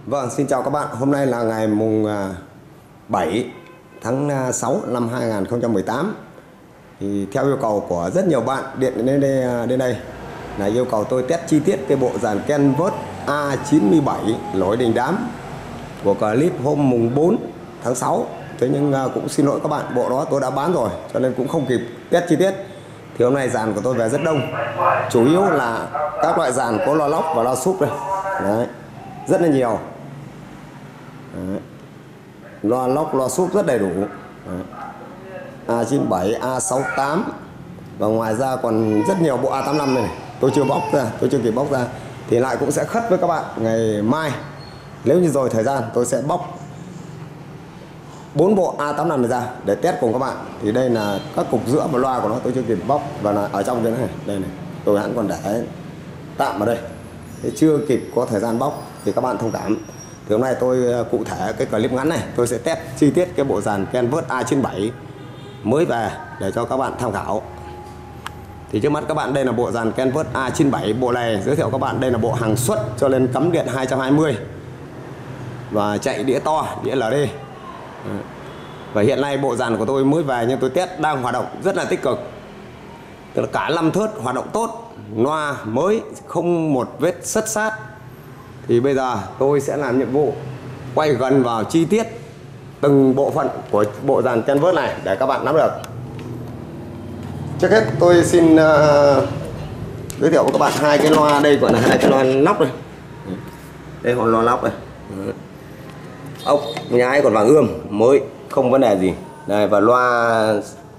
Vâng, xin chào các bạn. Hôm nay là ngày mùng 7 tháng 6 năm 2018. Thì theo yêu cầu của rất nhiều bạn điện đến đây là yêu cầu tôi test chi tiết cái bộ dàn Kenworth A97 lỗi đình đám của clip hôm mùng 4 tháng 6. Thế nhưng cũng xin lỗi các bạn, bộ đó tôi đã bán rồi cho nên cũng không kịp test chi tiết. Thì hôm nay dàn của tôi về rất đông. Chủ yếu là các loại dàn có loa lóc và loa súp đây. Đấy, rất là nhiều. Đấy. Loa lóc, loa súp rất đầy đủ. Đấy. A97, A68 và ngoài ra còn rất nhiều bộ A85 này, tôi chưa bóc ra, tôi chưa kịp bóc ra. Thì lại cũng sẽ khất với các bạn ngày mai. Nếu như rồi thời gian tôi sẽ bóc 4 bộ A85 này ra để test cùng các bạn. Thì đây là các cục giữa và loa của nó tôi chưa kịp bóc và là ở trong cái này, đây này, tôi hãng còn để tạm ở đây. Thế chưa kịp có thời gian bóc thì các bạn thông cảm. Thì hôm nay tôi cụ thể cái clip ngắn này tôi sẽ test chi tiết cái bộ dàn Kenworth A97 mới về để cho các bạn tham khảo. Thì trước mắt các bạn đây là bộ dàn Kenworth A97. Bộ này giới thiệu các bạn đây là bộ hàng xuất cho nên cắm điện 220 và chạy đĩa to, đĩa LD. Và hiện nay bộ dàn của tôi mới về nhưng tôi test đang hoạt động rất là tích cực. Tức là cả 5 thớt hoạt động tốt, loa mới, không một vết sất sát. Thì bây giờ tôi sẽ làm nhiệm vụ quay gần vào chi tiết từng bộ phận của bộ dàn Kenworth này để các bạn nắm được. Trước hết tôi xin giới thiệu với các bạn hai cái loa đây, gọi là hai cái loa lóc này. Đây còn loa lóc này. Ốc nhái còn vàng ươm mới, không vấn đề gì. Đây, và loa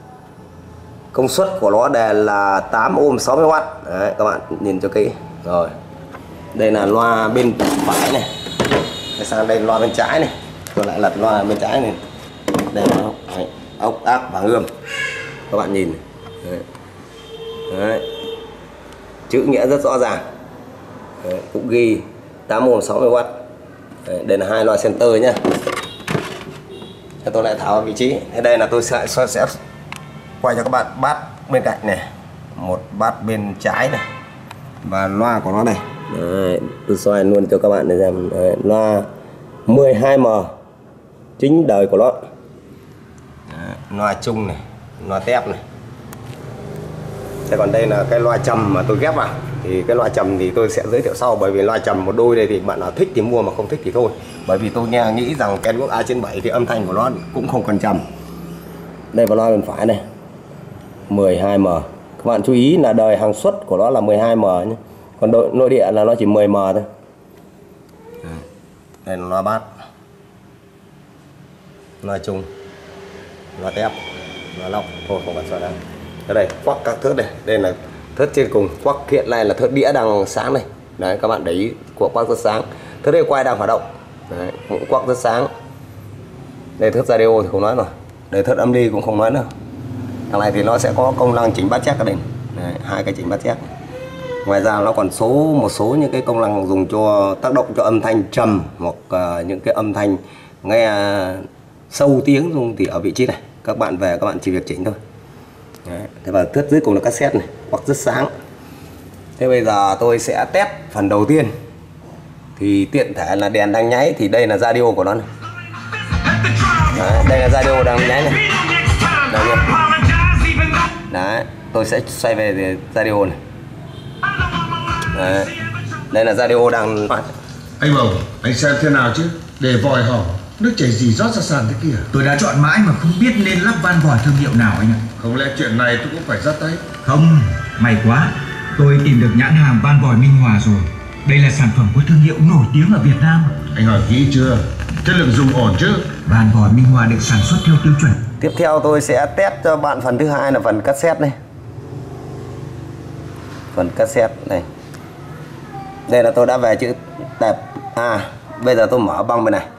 công suất của nó đề là 8 ohm 60W. Đấy, các bạn nhìn cho kỹ. Rồi. Đây là loa bên phải này. Sang đây loa bên trái này. Tôi lại lật loa bên trái này. Đây là ốc ác vàng ươm. Các bạn nhìn. Đấy. Đấy. Chữ nghĩa rất rõ ràng. Đấy, cũng ghi 8 ohm 60W. Đấy, đây là hai loa center nhé. Tôi lại tháo vào vị trí. Thế đây là tôi sẽ quay cho các bạn bát bên cạnh này, một bát bên trái này và loa của nó này. Đấy, tôi xoay luôn cho các bạn để xem. Đấy, loa 12M chính đời của nó. Đấy, loa chung này, loa tép này. Thế còn đây là cái loa trầm mà tôi ghép vào. Thì cái loa trầm thì tôi sẽ giới thiệu sau, bởi vì loa trầm một đôi đây thì bạn nào thích thì mua mà không thích thì thôi. Bởi vì tôi nghĩ rằng Kenworth A97 thì âm thanh của nó cũng không cần trầm. Đây vào loa bên phải này, 12M. Các bạn chú ý là đời hàng xuất của nó là 12M nhé. Còn nội địa là nó chỉ 10M thôi. Đây là loa bát, loa chung, loa tép, loa lóc. Thôi không cần sợ đâu. Ở đây quắc các thớt đây, đây là thớt trên cùng, quắc hiện nay là thớt đĩa đang sáng này. Đấy, các bạn để ý của quắc rất sáng. Thớt đây quay đang hoạt động. Đấy, cũng quắc rất sáng. Đây thớt radio thì không nói rồi. Đây thớt âm ly cũng không nói nữa. Thằng này thì nó sẽ có công năng chỉnh bát chét ở đây. Đấy, hai cái chỉnh bát chét. Ngoài ra nó còn một số những cái công năng dùng cho tác động cho âm thanh trầm hoặc những cái âm thanh nghe sâu tiếng luôn thì ở vị trí này. Các bạn về các bạn chỉ việc chỉnh thôi. Đấy. Thế và thớt dưới cùng là cassette này, hoặc rất sáng. Thế bây giờ tôi sẽ test phần đầu tiên. Thì tiện thể là đèn đang nháy thì đây là radio của nó này. Đấy, đây là radio đang nháy này. Đấy, tôi sẽ xoay về radio này. Đấy. Đây là radio đang. Anh Bầu, anh xem thế nào chứ? Để vòi hỏng, nước chảy gì rót ra sàn thế kia. Tôi đã chọn mãi mà không biết nên lắp van vòi thương hiệu nào anh ạ. Không lẽ chuyện này tôi cũng phải dắt tay? Không, may quá. Tôi tìm được nhãn hàng van vòi Minh Hòa rồi. Đây là sản phẩm của thương hiệu nổi tiếng ở Việt Nam. Anh hỏi kỹ chưa? Chất lượng dùng ổn chứ? Van vòi Minh Hòa được sản xuất theo tiêu chuẩn. Tiếp theo tôi sẽ test cho bạn phần thứ hai là phần cassette này. Phần cassette này. Đây là tôi đã về chữ đẹp A. Bây giờ tôi mở băng bên này.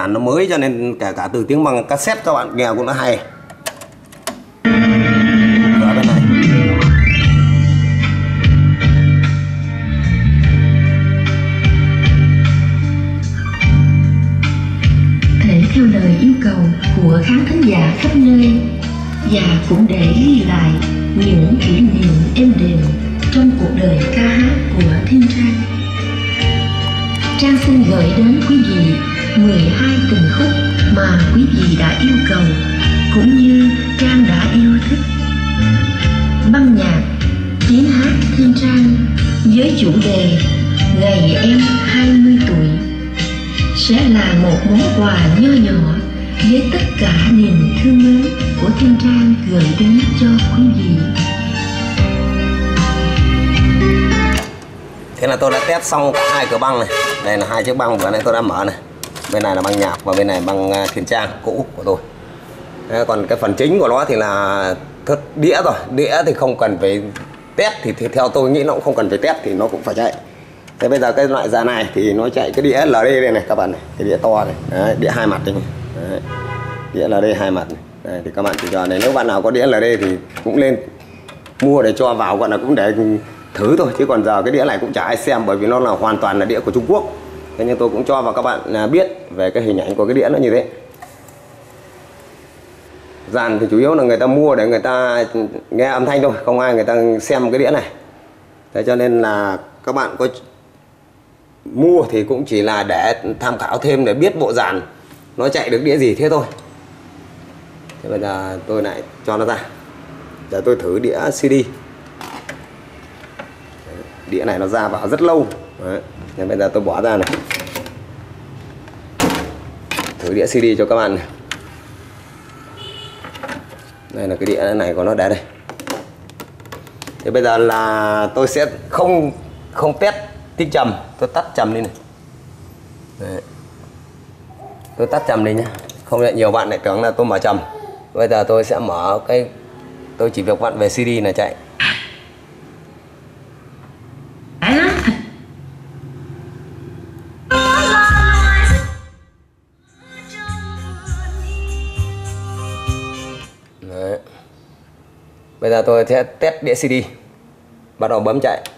dàn nó mới, cho nên kể cả từ tiếng bằng cassette các bạn nghe cũng nó hay. Ở bên này thể theo lời yêu cầu của khán thính giả khắp nơi, và cũng để ghi lại những kỷ niệm êm đềm trong cuộc đời ca hát của Thiên Trang. Trang xin gửi đến quý vị 12 tình khúc mà quý vị đã yêu cầu cũng như Trang đã yêu thích. Băng nhạc tiếng hát Thiên Trang với chủ đề Ngày em 20 tuổi sẽ là một món quà nho nhỏ với tất cả niềm thương mến của Thiên Trang gửi đến cho quý vị. Thế là tôi đã test xong cả hai cửa băng này. Đây là hai chiếc băng vừa nãy tôi đã mở này. Bên này là băng nhạc và bên này băng Thiên Trang cũ của tôi. Thế còn cái phần chính của nó thì là thức đĩa rồi. Đĩa thì không cần phải test, thì theo tôi nghĩ nó cũng không cần phải test thì nó cũng phải chạy. Thế bây giờ cái loại dàn này thì nó chạy cái đĩa LD đây này các bạn này, cái đĩa to này. Đấy, đĩa hai mặt đây. Đấy, đĩa LD hai mặt này. Đây, thì các bạn chỉ cho này, nếu bạn nào có đĩa LD thì cũng lên mua để cho vào, gọi là cũng để thử thôi, chứ còn giờ cái đĩa này cũng chả ai xem, bởi vì nó là hoàn toàn là đĩa của Trung Quốc. Thế nhưng tôi cũng cho vào các bạn biết về cái hình ảnh của cái đĩa nó như thế. Dàn thì chủ yếu là người ta mua để người ta nghe âm thanh thôi, không ai người ta xem cái đĩa này. Thế cho nên là các bạn có mua thì cũng chỉ là để tham khảo thêm, để biết bộ dàn nó chạy được đĩa gì thế thôi. Thế bây giờ tôi lại cho nó ra. Giờ tôi thử đĩa CD. Đĩa này nó ra vào rất lâu. Đấy. Nên bây giờ tôi bỏ ra này. Thử đĩa CD cho các bạn này. Đây là cái đĩa này của nó để đây. Thế bây giờ là tôi sẽ không test tích trầm, tôi tắt trầm đi này. Đấy. Tôi tắt trầm đi nhá. Không lại nhiều bạn lại tưởng là tôi mở trầm. Bây giờ tôi sẽ mở cái, tôi chỉ việc vặn về CD là chạy. Đấy. Bây giờ tôi sẽ test đĩa CD. Bắt đầu bấm chạy.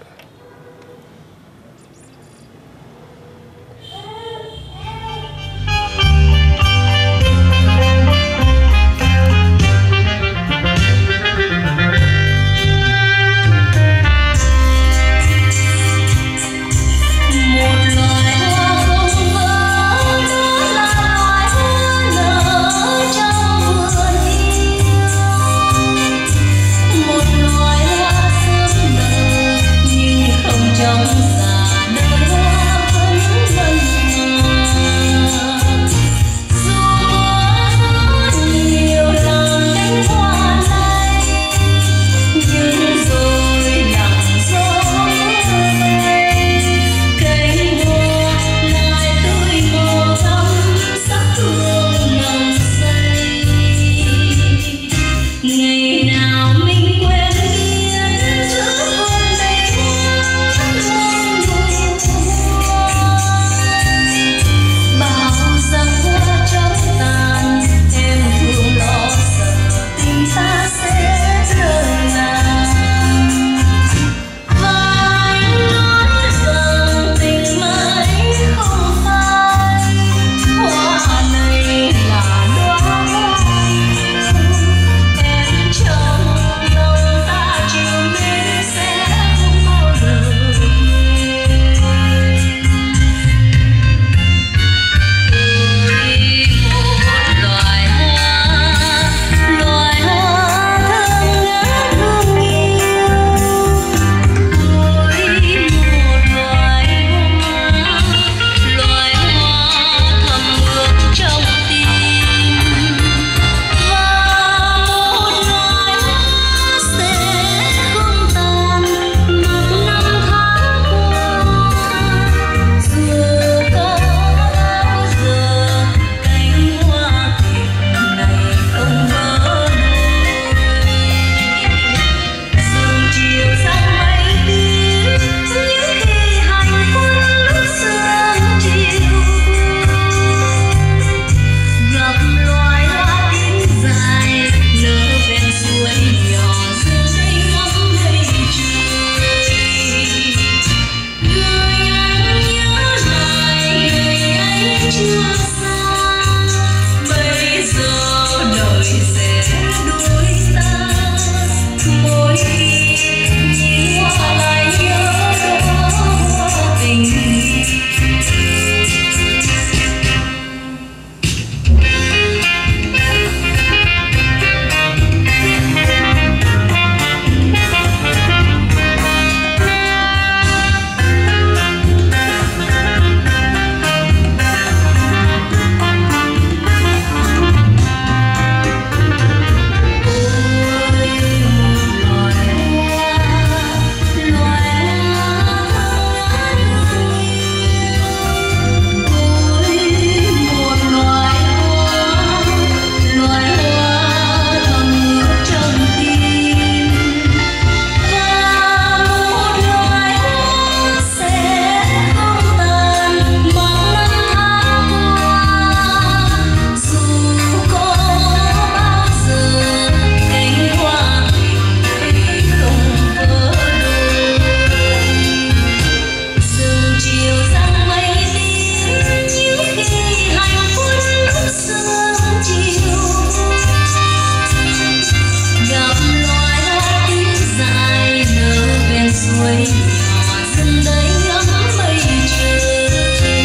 suối nhỏ dần đây ấm mây trời.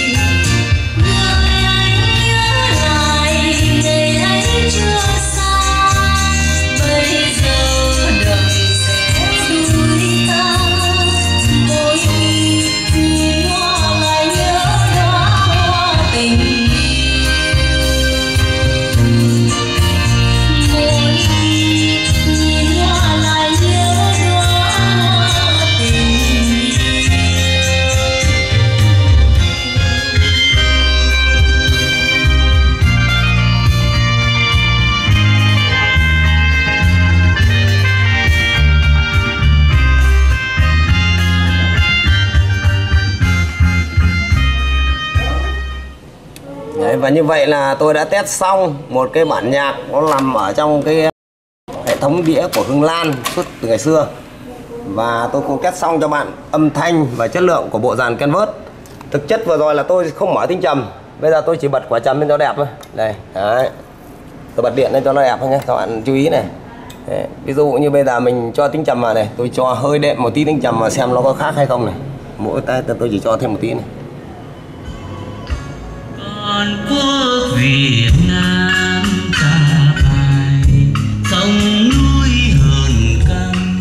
Người anh nhớ lại ngày ấy chưa xa, bây giờ đời sẽ đuổi ta. Mỗi khi nhìn hoa lại nhớ đóa hoa tình yêu. Mỗi khi nhìn hoa lại nhớ đóa hoa tình yêu. Đấy, và như vậy là tôi đã test xong một cái bản nhạc nó nằm ở trong cái hệ thống đĩa của Hưng Lan suốt từ ngày xưa. Và tôi cũng test xong cho bạn âm thanh và chất lượng của bộ dàn Canvas. Thực chất vừa rồi là tôi không mở tiếng trầm, bây giờ tôi chỉ bật quả trầm lên cho đẹp thôi. Đây, đấy. Tôi bật điện lên cho nó đẹp thôi nhé, các bạn chú ý này. Đấy. Ví dụ như bây giờ mình cho tiếng trầm vào này, tôi cho hơi đệm một tí tiếng trầm vào xem nó có khác hay không này. Mỗi tay tôi chỉ cho thêm một tí này. Còn quốc Việt Nam ta bài sông núi hờn căm.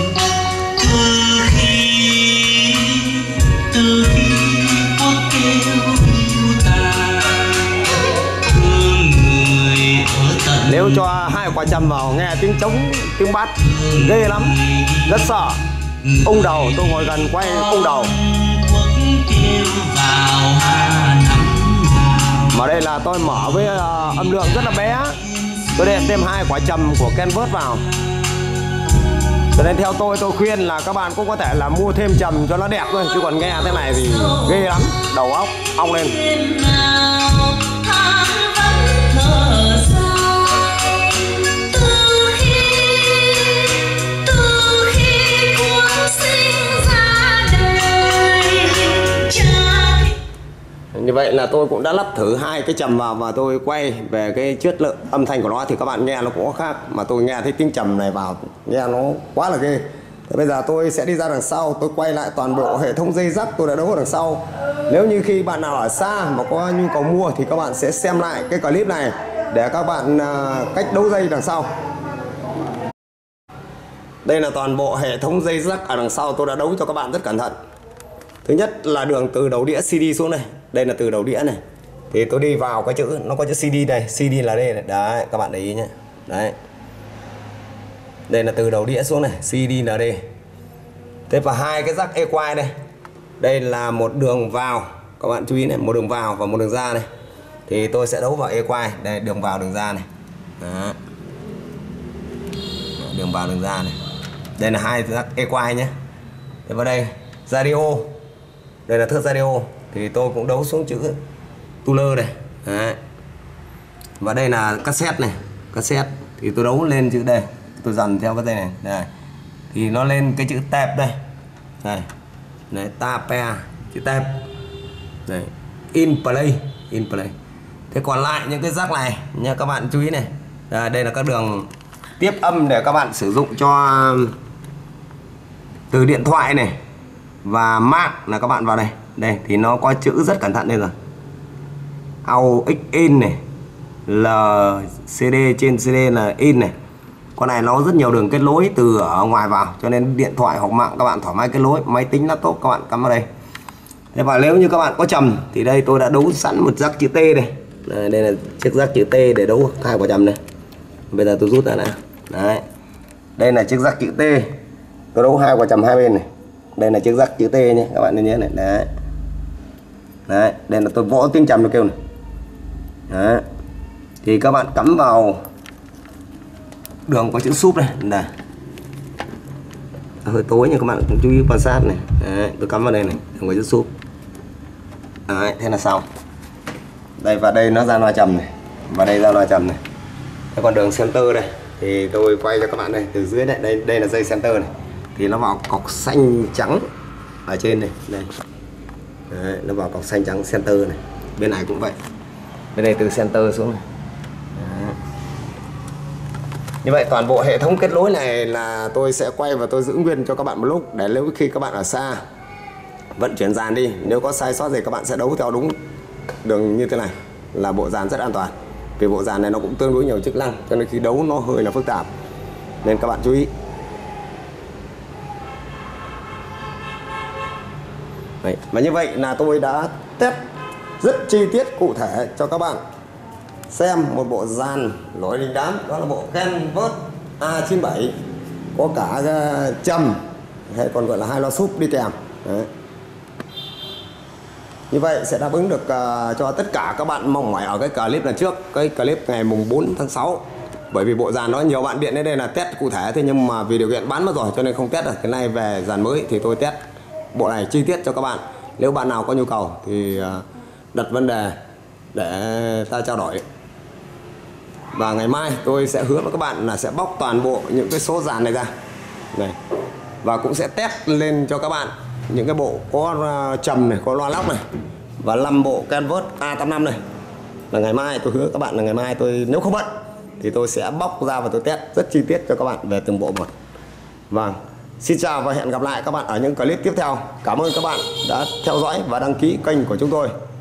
Từ khi quốc kêu yêu ta, thương người ở tận. Nếu cho hai quả trầm vào nghe tiếng trống, tiếng bass ghê lắm, rất sợ. Ung đầu, tôi ngồi gần quay ung đầu. Quốc kêu vào Hà Nam. Mà đây là tôi mở với âm lượng rất là bé. Tôi đem thêm hai quả trầm của Canvas vào. Cho nên theo tôi khuyên là các bạn cũng có thể là mua thêm trầm cho nó đẹp thôi. Chứ còn nghe thế này thì ghê lắm, đầu óc ong lên. Đêm nào than vẫn thở dài. Từ khi quân sinh ra đời, cha. Như vậy là tôi cũng đã lắp thử hai cái trầm vào và tôi quay về cái chất lượng âm thanh của nó thì các bạn nghe nó cũng có khác. Mà tôi nghe thấy tiếng trầm này vào nghe nó quá là ghê. Thế bây giờ tôi sẽ đi ra đằng sau, tôi quay lại toàn bộ hệ thống dây rắc tôi đã đấu ở đằng sau. Nếu như khi bạn nào ở xa mà có nhu cầu mua thì các bạn sẽ xem lại cái clip này để các bạn cách đấu dây đằng sau. Đây là toàn bộ hệ thống dây rắc ở đằng sau tôi đã đấu cho các bạn rất cẩn thận. Thứ nhất là đường từ đầu đĩa CD xuống này. Đây là từ đầu đĩa này. Thì tôi đi vào cái chữ, nó có chữ CD đây. CD là đây này. Đấy, các bạn để ý nhé. Đấy. Đây là từ đầu đĩa xuống này. CD là đây. Thế và hai cái rắc equine đây. Đây là một đường vào. Các bạn chú ý này. Một đường vào và một đường ra này. Thì tôi sẽ đấu vào equine. Đây, đường vào đường ra này. Đó. Đường vào đường ra này. Đây là hai rắc equine nhé. Thế vào đây radio. Đây là thước radio. Thì tôi cũng đấu xuống chữ tuner này. Đấy. Và đây là cassette này. Cassette. Thì tôi đấu lên chữ đây. Tôi dần theo cái dây này. Đây. Thì nó lên cái chữ tape đây. Đây. Đấy, tape. Chữ tape. Đây. In play. In play. Thế còn lại những cái rắc này nha, các bạn chú ý này. Đây là các đường tiếp âm để các bạn sử dụng cho từ điện thoại này. Và Mac là các bạn vào đây. Đây thì nó có chữ rất cẩn thận đây rồi. AUX in này, LCD trên CD là in này. Con này nó rất nhiều đường kết nối từ ở ngoài vào, cho nên điện thoại hoặc mạng các bạn thoải mái kết nối, máy tính laptop các bạn cắm vào đây. Thế và nếu như các bạn có trầm thì đây tôi đã đấu sẵn một rắc chữ T đây. Đây là chiếc rắc chữ T để đấu hai quả trầm này. Bây giờ tôi rút ra nào. Đấy. Đây là chiếc rắc chữ T. Tôi đấu hai quả trầm hai bên này. Đây là chiếc rắc chữ T nhé, các bạn nên nhớ này. Đấy. Đấy, đây là tôi vỗ tiếng trầm nó kêu này. Đấy. Thì các bạn cắm vào đường có chữ súp này. Đây. Hơi tối nhưng các bạn cũng chú ý quan sát này. Đấy, tôi cắm vào đây này, đường có chữ súp. Đấy, thế là xong. Đây và đây nó ra loa trầm này. Và đây ra loa trầm này. Thế còn đường center đây thì tôi quay cho các bạn đây từ dưới này, đây là dây center này. Thì nó vào cọc xanh trắng ở trên này, đây. Đấy, nó vào cọc xanh trắng center này. Bên này cũng vậy. Bên đây từ center xuống này. Đấy. Như vậy toàn bộ hệ thống kết nối này là tôi sẽ quay và tôi giữ nguyên cho các bạn một lúc, để nếu khi các bạn ở xa vận chuyển dàn đi, nếu có sai sót gì các bạn sẽ đấu theo đúng đường như thế này, là bộ dàn rất an toàn. Vì bộ dàn này nó cũng tương đối nhiều chức năng, cho nên khi đấu nó hơi là phức tạp, nên các bạn chú ý. Đấy. Và như vậy là tôi đã test rất chi tiết cụ thể cho các bạn xem một bộ dàn lỗi đình đám, đó là bộ Canvas A97, có cả trầm hay còn gọi là hai loa súp đi kèm. Đấy. Như vậy sẽ đáp ứng được cho tất cả các bạn mong mỏi ở cái clip lần trước, cái clip ngày mùng 4 tháng 6. Bởi vì bộ dàn đó nhiều bạn điện đến đây là test cụ thể, thế nhưng mà vì điều kiện bán mất rồi cho nên không test được. Cái này về dàn mới thì tôi test bộ này chi tiết cho các bạn. Nếu bạn nào có nhu cầu thì đặt vấn đề để ta trao đổi. Và ngày mai tôi sẽ hứa với các bạn là sẽ bóc toàn bộ những cái số dàn này ra này, và cũng sẽ test lên cho các bạn những cái bộ có trầm này, có loa lóc này, và 5 bộ Canvas A85 này. Là ngày mai tôi hứa các bạn là ngày mai tôi nếu không bận thì tôi sẽ bóc ra và tôi test rất chi tiết cho các bạn về từng bộ một. Vâng, xin chào và hẹn gặp lại các bạn ở những clip tiếp theo. Cảm ơn các bạn đã theo dõi và đăng ký kênh của chúng tôi.